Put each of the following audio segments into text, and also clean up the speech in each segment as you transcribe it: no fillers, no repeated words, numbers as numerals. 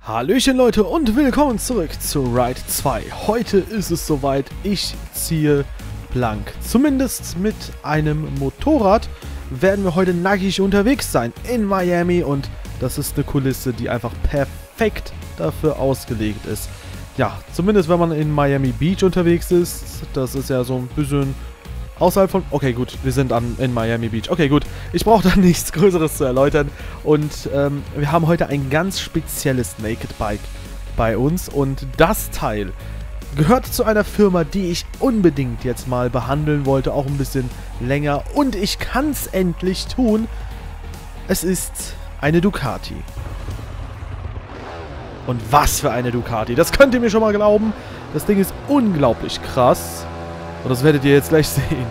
Hallöchen Leute und willkommen zurück zu Ride 2. Heute ist es soweit, ich ziehe blank. Zumindest mit einem Motorrad werden wir heute nackig unterwegs sein in Miami und das ist eine Kulisse, die einfach perfekt dafür ausgelegt ist. Ja, zumindest wenn man in Miami Beach unterwegs ist, das ist ja so ein bisschen außerhalb von... Okay, gut, wir sind in Miami Beach. Okay, gut, ich brauche da nichts Größeres zu erläutern. Und wir haben heute ein ganz spezielles Naked Bike bei uns. Und das Teil gehört zu einer Firma, die ich unbedingt jetzt mal behandeln wollte, auch ein bisschen länger. Und ich kann es endlich tun. Es ist eine Ducati. Und was für eine Ducati. Das könnt ihr mir schon mal glauben. Das Ding ist unglaublich krass. Und das werdet ihr jetzt gleich sehen.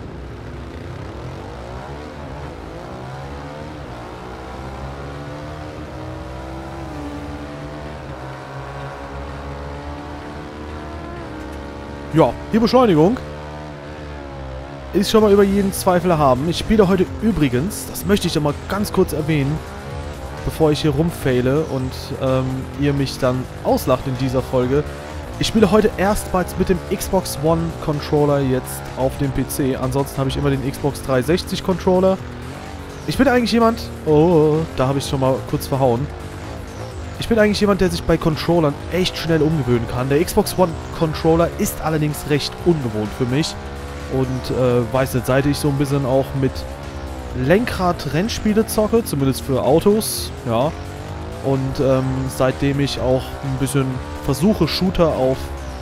Ja, die Beschleunigung ist schon mal über jeden Zweifel haben. Ich spiele heute übrigens, das möchte ich immer ganz kurz erwähnen, bevor ich hier rumfaile und ihr mich dann auslacht in dieser Folge. Ich spiele heute erstmals mit dem Xbox One Controller jetzt auf dem PC. Ansonsten habe ich immer den Xbox 360 Controller. Ich bin eigentlich jemand... Oh, da habe ich schon mal kurz verhauen. Ich bin eigentlich jemand, der sich bei Controllern echt schnell umgewöhnen kann. Der Xbox One Controller ist allerdings recht ungewohnt für mich. Und weiß nicht, seit ich so ein bisschen auch mit Lenkrad-Rennspiele zocke, zumindest für Autos, ja. Und seitdem ich auch ein bisschen versuche, Shooter auf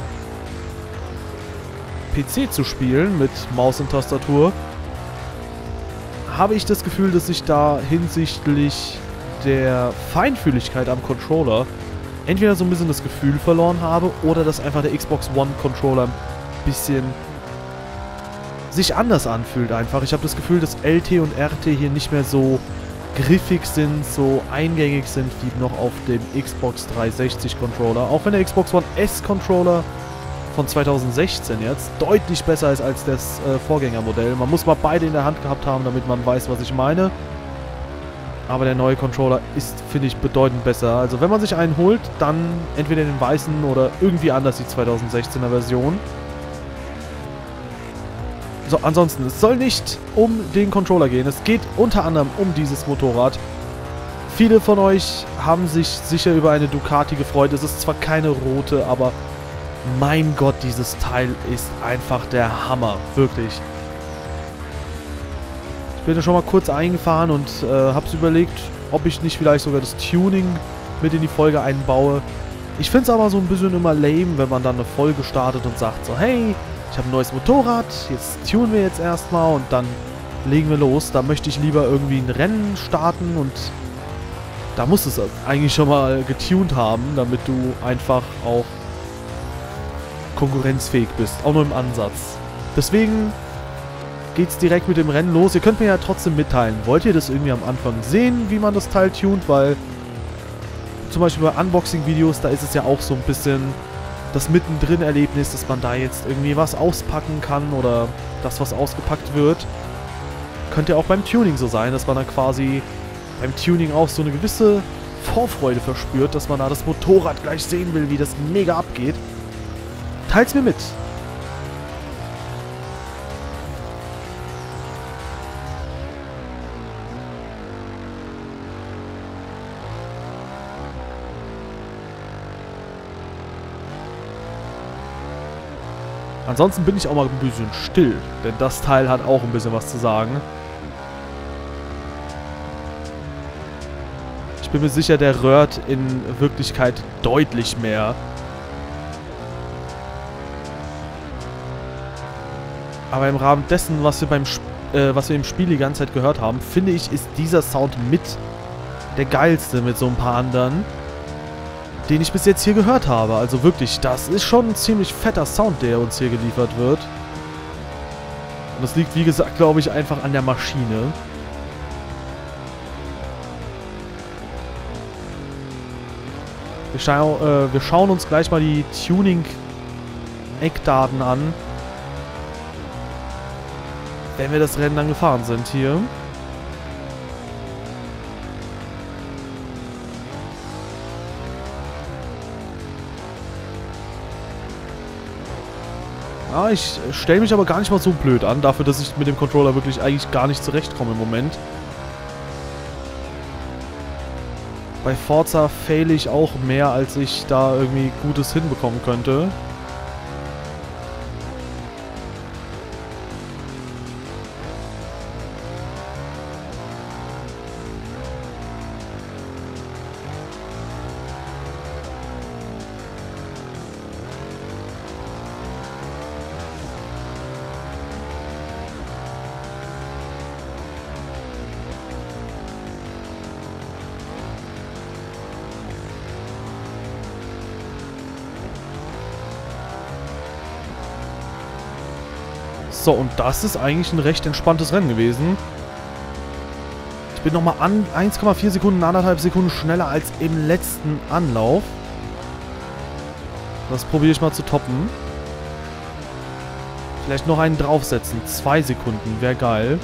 PC zu spielen mit Maus und Tastatur, habe ich das Gefühl, dass ich da hinsichtlich der Feinfühligkeit am Controller entweder so ein bisschen das Gefühl verloren habe oder dass einfach der Xbox One Controller ein bisschen sich anders anfühlt einfach. Ich habe das Gefühl, dass LT und RT hier nicht mehr so griffig sind, so eingängig sind wie noch auf dem Xbox 360 Controller. Auch wenn der Xbox One S Controller von 2016 jetzt deutlich besser ist als das Vorgängermodell. Man muss mal beide in der Hand gehabt haben, damit man weiß, was ich meine. Aber der neue Controller ist, finde ich, bedeutend besser. Also wenn man sich einen holt, dann entweder den weißen oder irgendwie anders die 2016er Version. So, ansonsten, es soll nicht um den Controller gehen. Es geht unter anderem um dieses Motorrad. Viele von euch haben sich sicher über eine Ducati gefreut. Es ist zwar keine rote, aber mein Gott, dieses Teil ist einfach der Hammer. Wirklich. Ich bin da schon mal kurz eingefahren und habe es überlegt, ob ich nicht vielleicht sogar das Tuning mit in die Folge einbaue. Ich finde es aber so ein bisschen immer lame, wenn man dann eine Folge startet und sagt so, hey, ich habe ein neues Motorrad, jetzt tunen wir jetzt erstmal und dann legen wir los. Da möchte ich lieber irgendwie ein Rennen starten und da musst du es eigentlich schon mal getuned haben, damit du einfach auch konkurrenzfähig bist, auch nur im Ansatz. Deswegen geht es direkt mit dem Rennen los. Ihr könnt mir ja trotzdem mitteilen, wollt ihr das irgendwie am Anfang sehen, wie man das Teil tunt, weil zum Beispiel bei Unboxing-Videos, da ist es ja auch so ein bisschen das Mittendrin-Erlebnis, dass man da jetzt irgendwie was auspacken kann oder das, was ausgepackt wird. Könnte ja auch beim Tuning so sein, dass man dann quasi beim Tuning auch so eine gewisse Vorfreude verspürt, dass man da das Motorrad gleich sehen will, wie das mega abgeht. Teilt's mir mit. Ansonsten bin ich auch mal ein bisschen still, denn das Teil hat auch ein bisschen was zu sagen. Ich bin mir sicher, der röhrt in Wirklichkeit deutlich mehr. Aber im Rahmen dessen, was wir im Spiel die ganze Zeit gehört haben, finde ich, ist dieser Sound mit der geilste mit so ein paar anderen, den ich bis jetzt hier gehört habe. Also wirklich, das ist schon ein ziemlich fetter Sound, der uns hier geliefert wird. Und das liegt, wie gesagt, glaube ich, einfach an der Maschine. Wir schauen uns gleich mal die Tuning-Eckdaten an, wenn wir das Rennen dann gefahren sind hier. Ja, ich stelle mich aber gar nicht mal so blöd an, dafür, dass ich mit dem Controller wirklich eigentlich gar nicht zurechtkomme im Moment. Bei Forza fail ich auch mehr, als ich da irgendwie Gutes hinbekommen könnte. So, und das ist eigentlich ein recht entspanntes Rennen gewesen. Ich bin nochmal 1,4 Sekunden, 1,5 Sekunden schneller als im letzten Anlauf. Das probiere ich mal zu toppen. Vielleicht noch einen draufsetzen. 2 Sekunden, wäre geil.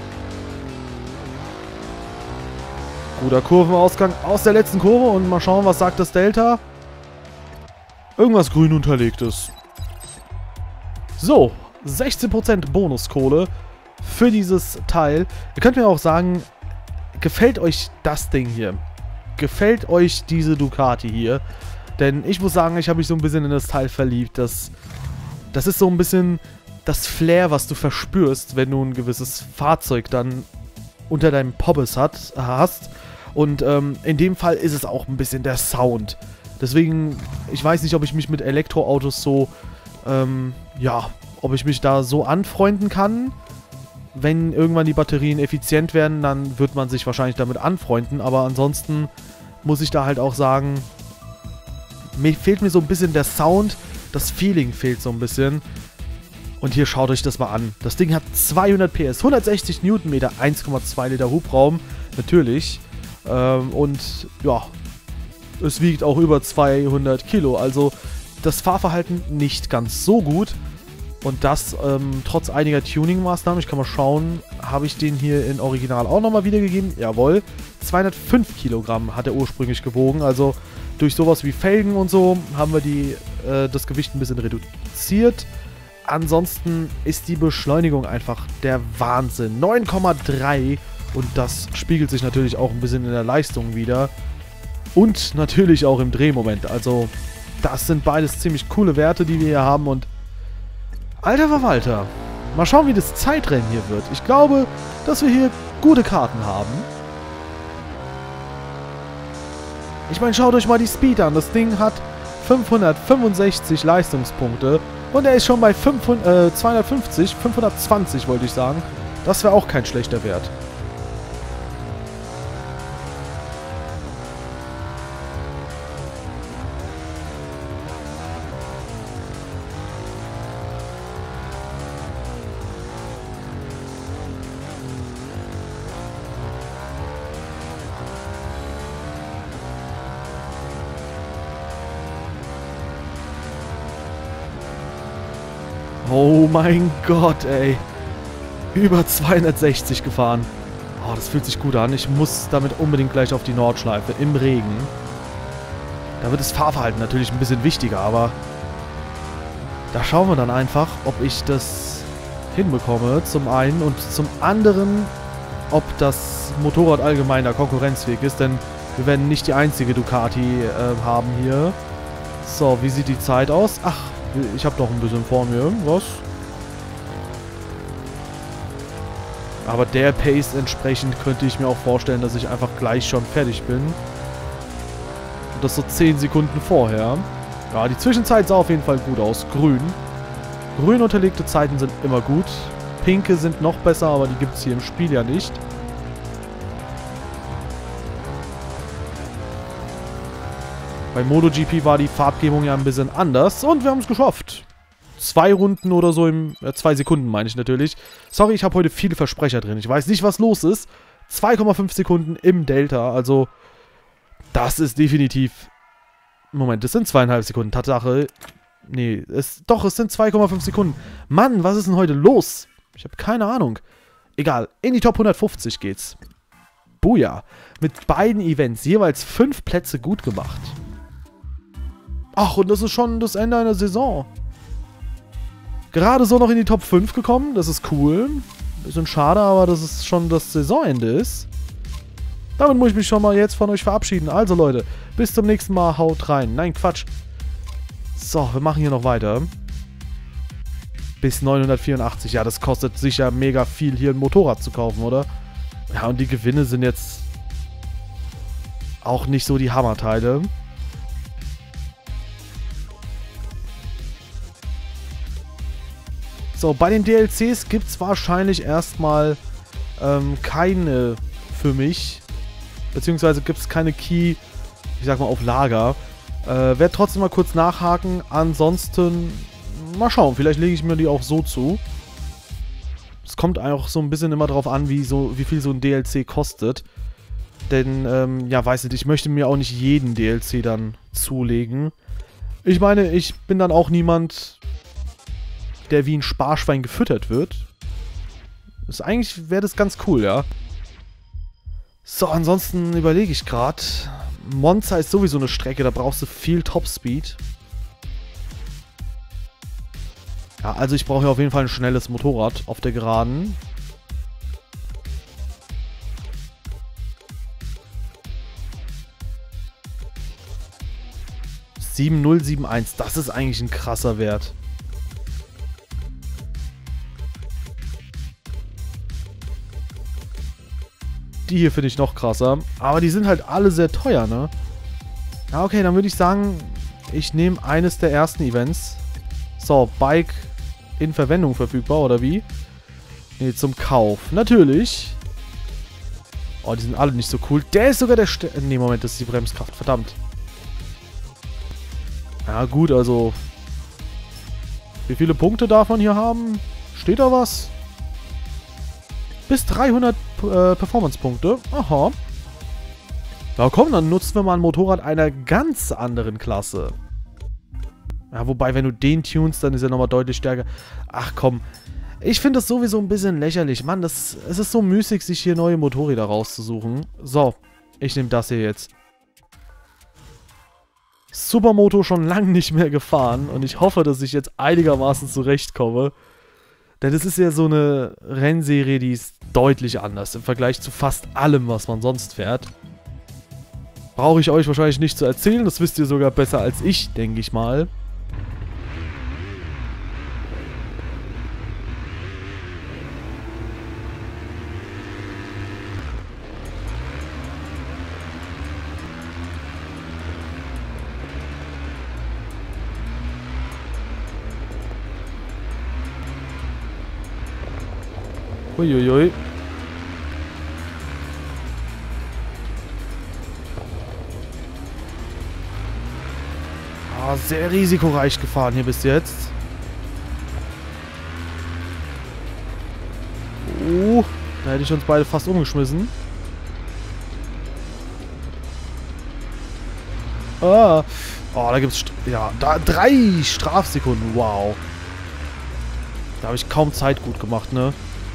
Guter Kurvenausgang aus der letzten Kurve und mal schauen, was sagt das Delta. Irgendwas grün unterlegtes. So, 16% Bonuskohle für dieses Teil. Ihr könnt mir auch sagen, gefällt euch das Ding hier? Gefällt euch diese Ducati hier? Denn ich muss sagen, ich habe mich so ein bisschen in das Teil verliebt. Das ist so ein bisschen das Flair, was du verspürst, wenn du ein gewisses Fahrzeug dann unter deinem Pobbes hast. Und in dem Fall ist es auch ein bisschen der Sound. Deswegen, ich weiß nicht, ob ich mich mit Elektroautos so, ja, ob ich mich da so anfreunden kann. Wenn irgendwann die Batterien effizient werden, dann wird man sich wahrscheinlich damit anfreunden. Aber ansonsten muss ich da halt auch sagen, fehlt mir so ein bisschen der Sound. Das Feeling fehlt so ein bisschen. Und hier schaut euch das mal an. Das Ding hat 200 PS, 160 Newtonmeter, 1,2 Liter Hubraum. Natürlich. Und ja, es wiegt auch über 200 Kilo. Also das Fahrverhalten nicht ganz so gut. Und das trotz einiger Tuning-Maßnahmen. Ich kann mal schauen, habe ich den hier in Original auch nochmal wiedergegeben? Jawohl. 205 Kilogramm hat er ursprünglich gewogen. Also durch sowas wie Felgen und so haben wir das Gewicht ein bisschen reduziert. Ansonsten ist die Beschleunigung einfach der Wahnsinn. 9,3 und das spiegelt sich natürlich auch ein bisschen in der Leistung wieder. Und natürlich auch im Drehmoment. Also das sind beides ziemlich coole Werte, die wir hier haben und alter Verwalter. Mal schauen, wie das Zeitrennen hier wird. Ich glaube, dass wir hier gute Karten haben. Ich meine, schaut euch mal die Speed an. Das Ding hat 565 Leistungspunkte. Und er ist schon bei 250, 520 wollte ich sagen. Das wäre auch kein schlechter Wert. Oh mein Gott, ey. Über 260 gefahren. Oh, das fühlt sich gut an. Ich muss damit unbedingt gleich auf die Nordschleife im Regen. Da wird das Fahrverhalten natürlich ein bisschen wichtiger, aber da schauen wir dann einfach, ob ich das hinbekomme, zum einen. Und zum anderen, ob das Motorrad allgemein da konkurrenzfähig ist, denn wir werden nicht die einzige Ducati haben hier. So, wie sieht die Zeit aus? Ach, ich habe noch ein bisschen vor mir irgendwas. Aber der Pace entsprechend könnte ich mir auch vorstellen, dass ich einfach gleich schon fertig bin. Und das so 10 Sekunden vorher. Ja, die Zwischenzeit sah auf jeden Fall gut aus. Grün. Grün unterlegte Zeiten sind immer gut. Pinke sind noch besser, aber die gibt es hier im Spiel ja nicht. Bei MotoGP war die Farbgebung ja ein bisschen anders und wir haben es geschafft. 2 Runden oder so 2 Sekunden meine ich natürlich. Sorry, ich habe heute viele Versprecher drin. Ich weiß nicht, was los ist. 2,5 Sekunden im Delta, also das ist definitiv... Moment, das sind 2,5 Sekunden. Tatsache, nee, es sind 2,5 Sekunden. Mann, was ist denn heute los? Ich habe keine Ahnung. Egal, in die Top 150 geht's. Buja. Mit beiden Events jeweils 5 Plätze gut gemacht. Ach, und das ist schon das Ende einer Saison. Gerade so noch in die Top 5 gekommen. Das ist cool. Bisschen schade, aber dass es schon das Saisonende ist. Damit muss ich mich schon mal jetzt von euch verabschieden. Also Leute, bis zum nächsten Mal. Haut rein. Nein, Quatsch. So, wir machen hier noch weiter. Bis 984. Ja, das kostet sicher mega viel, hier ein Motorrad zu kaufen, oder? Ja, und die Gewinne sind jetzt auch nicht so die Hammerteile. So, bei den DLCs gibt es wahrscheinlich erstmal keine für mich. Beziehungsweise gibt es keine Key, ich sag mal, auf Lager. Werde trotzdem mal kurz nachhaken. Ansonsten, mal schauen, vielleicht lege ich mir die auch so zu. Es kommt auch so ein bisschen immer drauf an, wie viel so ein DLC kostet. Denn, ja, weiß nicht, ich möchte mir auch nicht jeden DLC dann zulegen. Ich meine, ich bin dann auch niemand, der wie ein Sparschwein gefüttert wird. Eigentlich wäre das ganz cool, ja. So, ansonsten überlege ich gerade. Monza ist sowieso eine Strecke, da brauchst du viel Topspeed. Ja, also ich brauche ja auf jeden Fall ein schnelles Motorrad auf der Geraden. (7071), das ist eigentlich ein krasser Wert. Die hier finde ich noch krasser. Aber die sind halt alle sehr teuer, ne? Ja, okay, dann würde ich sagen, ich nehme eines der ersten Events. So, Bike in Verwendung verfügbar, oder wie? Ne, zum Kauf. Natürlich. Oh, die sind alle nicht so cool. Der ist sogar der Ne, Moment, das ist die Bremskraft. Verdammt. Ja, gut, also... Wie viele Punkte darf man hier haben? Steht da was? Bis 300 Performance-Punkte. Aha. Ja, komm, dann nutzen wir mal ein Motorrad einer ganz anderen Klasse. Ja, wobei, wenn du den tunst, dann ist er nochmal deutlich stärker. Ach komm. Ich finde das sowieso ein bisschen lächerlich. Mann, es ist so müßig, sich hier neue Motorräder rauszusuchen. So, ich nehme das hier jetzt. Supermoto schon lange nicht mehr gefahren. Und ich hoffe, dass ich jetzt einigermaßen zurechtkomme. Denn es ist ja so eine Rennserie, die ist deutlich anders im Vergleich zu fast allem, was man sonst fährt. Brauche ich euch wahrscheinlich nicht zu erzählen, das wisst ihr sogar besser als ich, denke ich mal. Uiuiui. Ah, sehr risikoreich gefahren hier bis jetzt. Da hätte ich uns beide fast umgeschmissen. Ah. Oh, da gibt's... Ja, da 3 Strafsekunden. Wow. Da habe ich kaum Zeit gut gemacht, ne?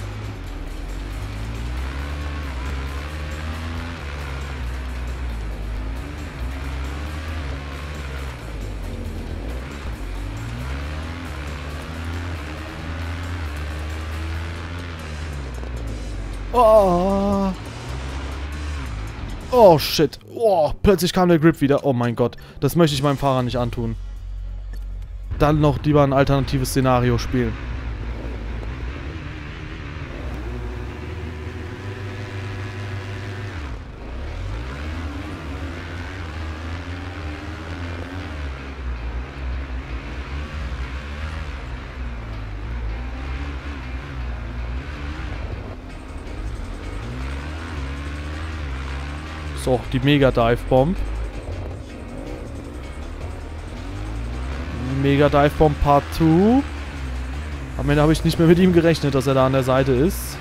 Oh. Oh, shit. Oh, plötzlich kam der Grip wieder. Oh mein Gott. Das möchte ich meinem Fahrer nicht antun. Dann noch lieber ein alternatives Szenario spielen. So, die Mega Dive Bomb. Mega Dive Bomb Part 2. Am Ende habe ich nicht mehr mit ihm gerechnet, dass er da an der Seite ist.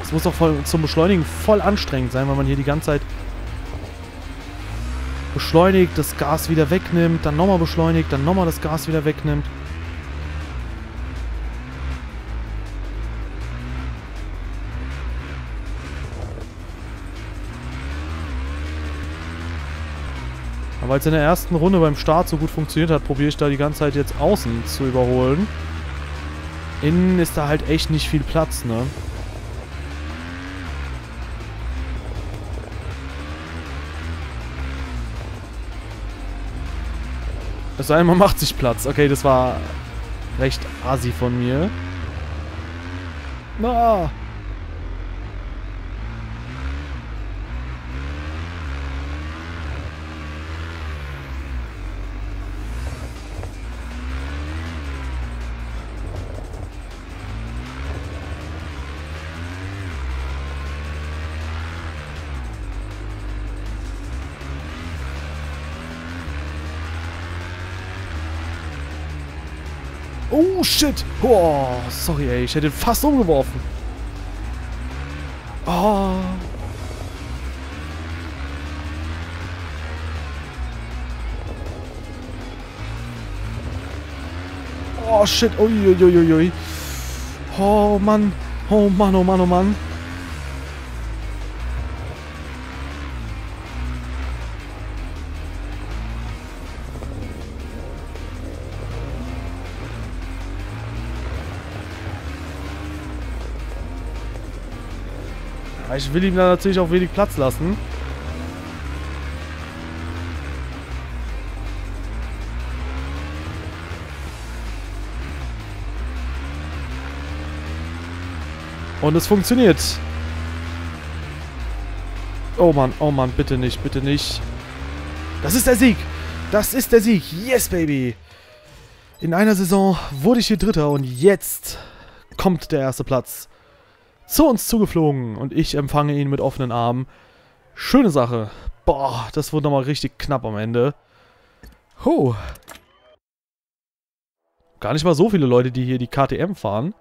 Das muss doch zum Beschleunigen voll anstrengend sein, weil man hier die ganze Zeit beschleunigt, das Gas wieder wegnimmt, dann nochmal beschleunigt, dann nochmal das Gas wieder wegnimmt. Aber weil es in der ersten Runde beim Start so gut funktioniert hat, probiere ich da die ganze Zeit jetzt außen zu überholen. Innen ist da halt echt nicht viel Platz, ne? Es sei denn, man macht sich Platz. Okay, das war recht assi von mir. Ah. Oh, shit. Oh, sorry, ey. Ich hätte ihn fast umgeworfen. Oh. Oh, shit. Uiuiuiui. Oh, Mann. Oh, Mann, oh, Mann, oh, Mann. Ich will ihm da natürlich auch wenig Platz lassen. Und es funktioniert. Oh Mann, bitte nicht, bitte nicht. Das ist der Sieg. Das ist der Sieg. Yes, baby. In einer Saison wurde ich hier Dritter und jetzt kommt der erste Platz zu uns zugeflogen und ich empfange ihn mit offenen Armen. Schöne Sache. Boah, das wurde nochmal richtig knapp am Ende. Huh. Gar nicht mal so viele Leute, die hier die KTM fahren.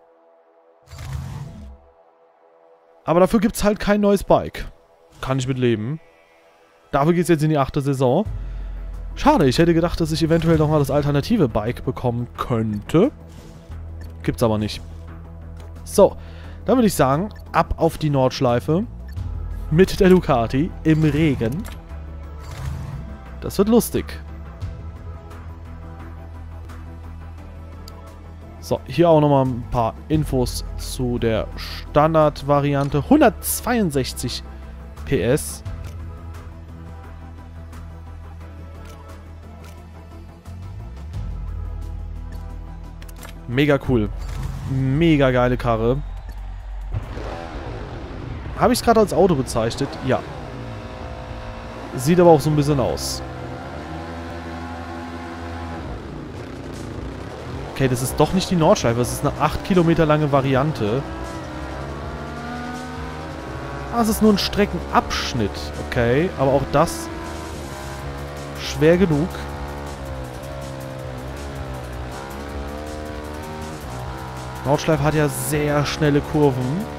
Aber dafür gibt es halt kein neues Bike. Kann ich mit leben. Dafür geht es jetzt in die 8. Saison. Schade, ich hätte gedacht, dass ich eventuell nochmal das alternative Bike bekommen könnte. Gibt's aber nicht. So. Dann würde ich sagen, ab auf die Nordschleife mit der Ducati im Regen. Das wird lustig. So, hier auch nochmal ein paar Infos zu der Standardvariante. 162 PS. Mega cool. Mega geile Karre. Habe ich es gerade als Auto bezeichnet? Ja. Sieht aber auch so ein bisschen aus. Okay, das ist doch nicht die Nordschleife. Das ist eine 8 Kilometer lange Variante. Ah, es ist nur ein Streckenabschnitt. Okay, aber auch das schwer genug. Nordschleife hat ja sehr schnelle Kurven.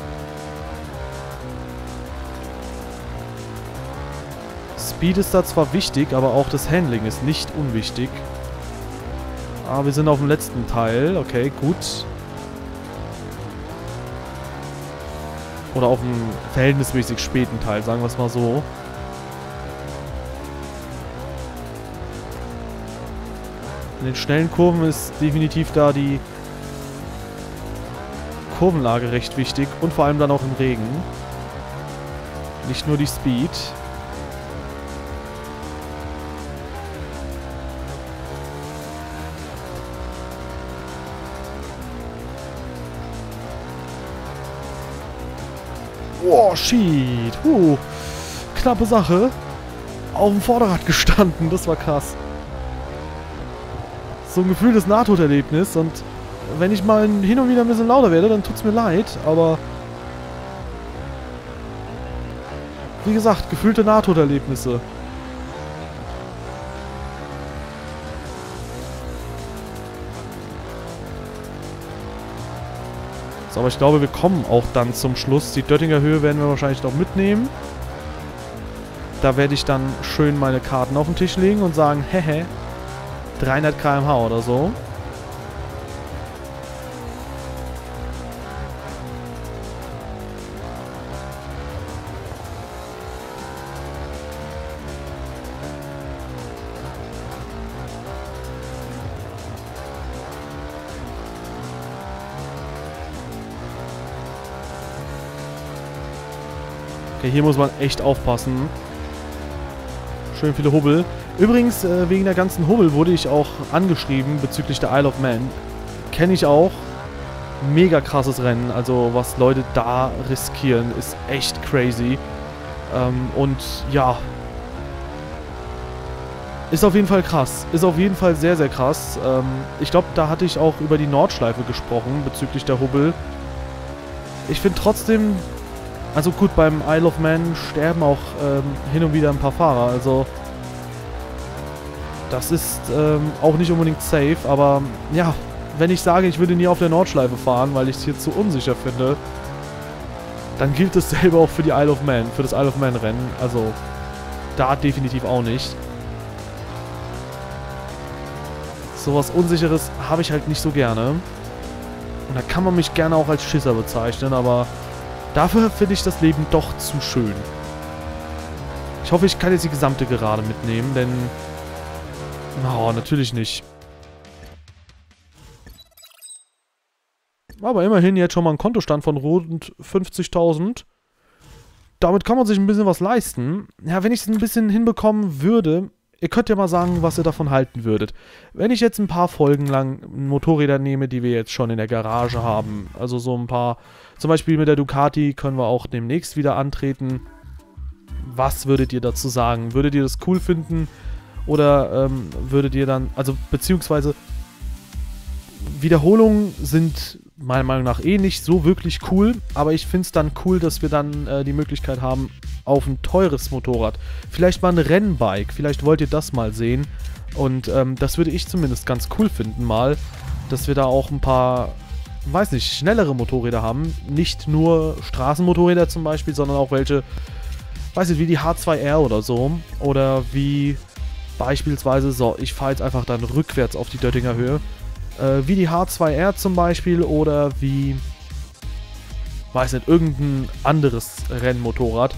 Speed ist da zwar wichtig, aber auch das Handling ist nicht unwichtig. Ah, wir sind auf dem letzten Teil. Okay, gut. Oder auf dem verhältnismäßig späten Teil, sagen wir es mal so. In den schnellen Kurven ist definitiv da die Kurvenlage recht wichtig. Und vor allem dann auch im Regen. Nicht nur die Speed. Oh, shit. Knappe Sache. Auf dem Vorderrad gestanden. Das war krass. So ein gefühltes Nahtoderlebnis. Und wenn ich mal hin und wieder ein bisschen lauter werde, dann tut's mir leid. Aber wie gesagt, gefühlte Nahtoderlebnisse. So, aber ich glaube, wir kommen auch dann zum Schluss. Die Döttinger Höhe werden wir wahrscheinlich noch mitnehmen. Da werde ich dann schön meine Karten auf den Tisch legen und sagen, hehe, 300 km/h oder so. Okay, hier muss man echt aufpassen. Schön viele Hubbel. Übrigens, wegen der ganzen Hubbel wurde ich auch angeschrieben bezüglich der Isle of Man. Kenne ich auch. Mega krasses Rennen. Also, was Leute da riskieren, ist echt crazy. Und ja. Ist auf jeden Fall krass. Ist auf jeden Fall sehr, sehr krass. Ich glaube, da hatte ich auch über die Nordschleife gesprochen bezüglich der Hubbel. Ich finde trotzdem... Also gut, beim Isle of Man sterben auch hin und wieder ein paar Fahrer, also das ist auch nicht unbedingt safe, aber ja, wenn ich sage, ich würde nie auf der Nordschleife fahren, weil ich es hier zu unsicher finde, dann gilt dasselbe auch für die Isle of Man, für das Isle of Man Rennen, also da definitiv auch nicht. Sowas Unsicheres habe ich halt nicht so gerne und da kann man mich gerne auch als Schisser bezeichnen, aber... Dafür finde ich das Leben doch zu schön. Ich hoffe, ich kann jetzt die gesamte Gerade mitnehmen, denn... Oh, natürlich nicht. Aber immerhin jetzt schon mal ein Kontostand von rund 50.000. Damit kann man sich ein bisschen was leisten. Ja, wenn ich es ein bisschen hinbekommen würde... Ihr könnt ja mal sagen, was ihr davon halten würdet. Wenn ich jetzt ein paar Folgen lang Motorräder nehme, die wir jetzt schon in der Garage haben, also so ein paar, zum Beispiel mit der Ducati können wir auch demnächst wieder antreten. Was würdet ihr dazu sagen? Würdet ihr das cool finden? Oder würdet ihr dann, also beziehungsweise Wiederholungen sind meiner Meinung nach eh nicht so wirklich cool, aber ich finde es dann cool, dass wir dann die Möglichkeit haben, auf ein teures Motorrad, vielleicht mal ein Rennbike, vielleicht wollt ihr das mal sehen und das würde ich zumindest ganz cool finden mal, dass wir da auch ein paar, weiß nicht, schnellere Motorräder haben, nicht nur Straßenmotorräder zum Beispiel, sondern auch welche, weiß nicht, wie die H2R oder so, oder wie beispielsweise, so, ich fahre jetzt einfach dann rückwärts auf die Döttinger Höhe, wie die H2R zum Beispiel oder wie, weiß nicht, irgendein anderes Rennmotorrad.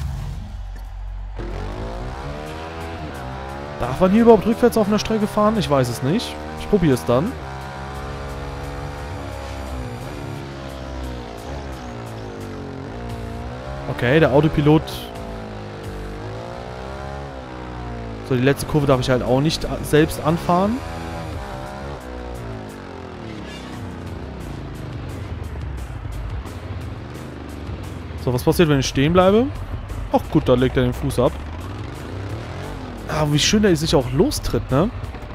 Darf man hier überhaupt rückwärts auf einer Strecke fahren? Ich weiß es nicht. Ich probiere es dann. Okay, der Autopilot... So, die letzte Kurve darf ich halt auch nicht selbst anfahren. So, was passiert, wenn ich stehen bleibe? Ach gut, da legt er den Fuß ab. Ah, wie schön der sich auch lostritt, ne?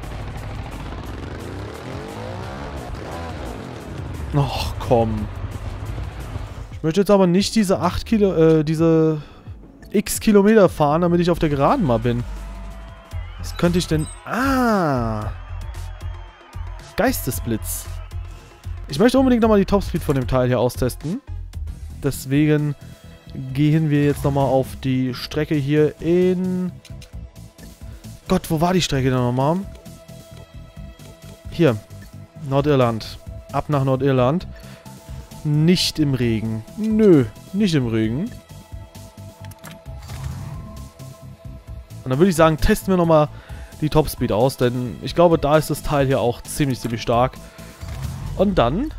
Ach, komm. Ich möchte jetzt aber nicht diese diese x Kilometer fahren, damit ich auf der Geraden mal bin. Was könnte ich denn... Ah! Geistesblitz. Ich möchte unbedingt nochmal die Topspeed von dem Teil hier austesten. Deswegen gehen wir jetzt nochmal auf die Strecke hier in... Gott, wo war die Strecke denn nochmal? Hier. Nordirland. Ab nach Nordirland. Nicht im Regen. Nö, nicht im Regen. Und dann würde ich sagen, testen wir nochmal die Topspeed aus, denn ich glaube, da ist das Teil hier auch ziemlich stark. Und dann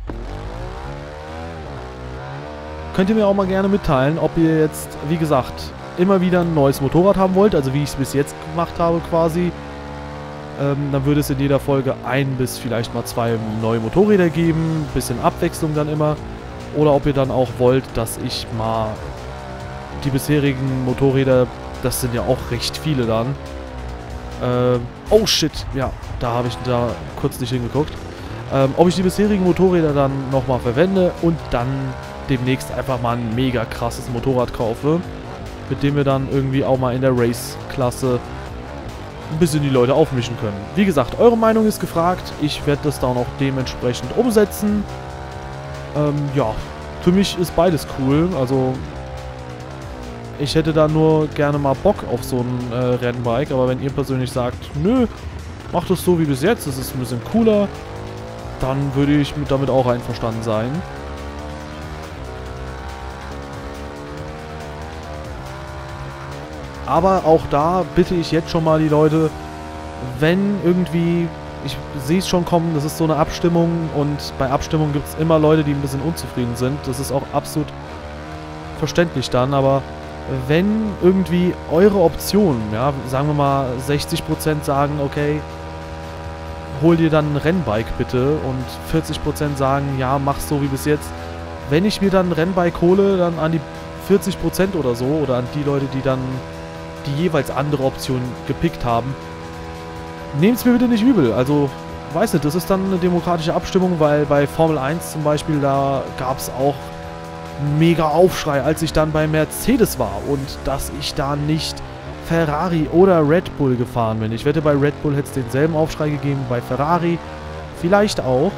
könnt ihr mir auch mal gerne mitteilen, ob ihr jetzt, wie gesagt, immer wieder ein neues Motorrad haben wollt, also wie ich es bis jetzt gemacht habe quasi. Dann würde es in jeder Folge 1 bis vielleicht mal 2 neue Motorräder geben, bisschen Abwechslung dann immer. Oder ob ihr dann auch wollt, dass ich mal die bisherigen Motorräder, das sind ja auch recht viele dann. Oh shit, ja, da habe ich da kurz nicht hingeguckt. Ob ich die bisherigen Motorräder dann nochmal verwende und dann demnächst einfach mal ein mega krasses Motorrad kaufe, mit dem wir dann irgendwie auch mal in der Race-Klasse ein bisschen die Leute aufmischen können. Wie gesagt, eure Meinung ist gefragt. Ich werde das dann auch dementsprechend umsetzen. Ja, für mich ist beides cool. Also, ich hätte da nur gerne mal Bock auf so ein Rennbike. Aber wenn ihr persönlich sagt, nö, macht es so wie bis jetzt, das ist ein bisschen cooler, dann würde ich damit auch einverstanden sein. Aber auch da bitte ich jetzt schon mal die Leute, wenn irgendwie, ich sehe es schon kommen, das ist so eine Abstimmung und bei Abstimmungen gibt es immer Leute, die ein bisschen unzufrieden sind. Das ist auch absolut verständlich dann, aber wenn irgendwie eure Optionen, ja, sagen wir mal 60% sagen, okay, hol dir dann ein Rennbike bitte und 40% sagen, ja, mach's so wie bis jetzt. Wenn ich mir dann ein Rennbike hole, dann an die 40% oder so oder an die Leute, die dann die jeweils andere Option gepickt haben, nehmt es mir bitte nicht übel. Also, weiß nicht, das ist dann eine demokratische Abstimmung, weil bei Formel 1 zum Beispiel, da gab es auch mega Aufschrei, als ich dann bei Mercedes war und dass ich da nicht Ferrari oder Red Bull gefahren bin. Ich wette, bei Red Bull hätte es denselben Aufschrei gegeben, bei Ferrari vielleicht auch.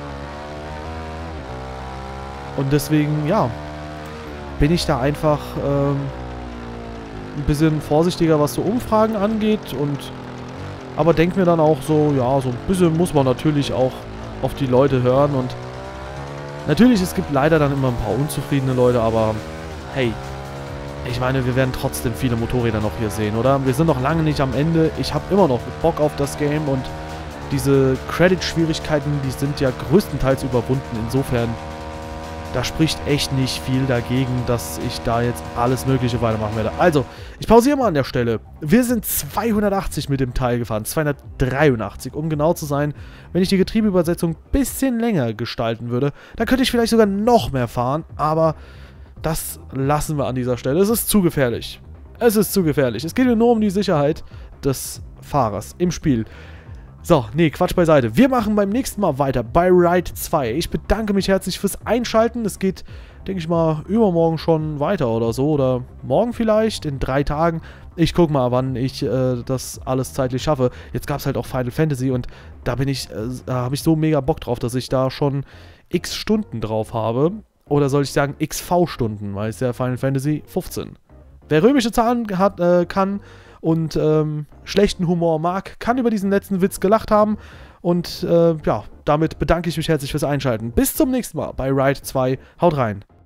Und deswegen, ja, bin ich da einfach ein bisschen vorsichtiger, was so Umfragen angeht. Aber denke mir dann auch so, ja, so ein bisschen muss man natürlich auch auf die Leute hören. Und natürlich, es gibt leider dann immer ein paar unzufriedene Leute, aber hey, ich meine, wir werden trotzdem viele Motorräder noch hier sehen, oder? Wir sind noch lange nicht am Ende. Ich habe immer noch Bock auf das Game und diese Credit-Schwierigkeiten, die sind ja größtenteils überwunden. Insofern, da spricht echt nicht viel dagegen, dass ich da jetzt alles Mögliche weitermachen werde. Also, ich pausiere mal an der Stelle. Wir sind 280 mit dem Teil gefahren, 283, um genau zu sein. Wenn ich die Getriebeübersetzung ein bisschen länger gestalten würde, dann könnte ich vielleicht sogar noch mehr fahren, aber das lassen wir an dieser Stelle. Es ist zu gefährlich. Es ist zu gefährlich. Es geht mir nur um die Sicherheit des Fahrers im Spiel. So, nee, Quatsch beiseite. Wir machen beim nächsten Mal weiter bei Ride 2. Ich bedanke mich herzlich fürs Einschalten. Es geht, denke ich mal, übermorgen schon weiter oder so. Oder morgen vielleicht, in 3 Tagen. Ich gucke mal, wann ich das alles zeitlich schaffe. Jetzt gab es halt auch Final Fantasy und da habe ich so mega Bock drauf, dass ich da schon x Stunden drauf habe. Oder soll ich sagen x V-Stunden, weil es ja Final Fantasy 15. Wer römische Zahlen kann und schlechten Humor mag, kann über diesen letzten Witz gelacht haben. Und ja, damit bedanke ich mich herzlich fürs Einschalten. Bis zum nächsten Mal bei Ride 2. Haut rein.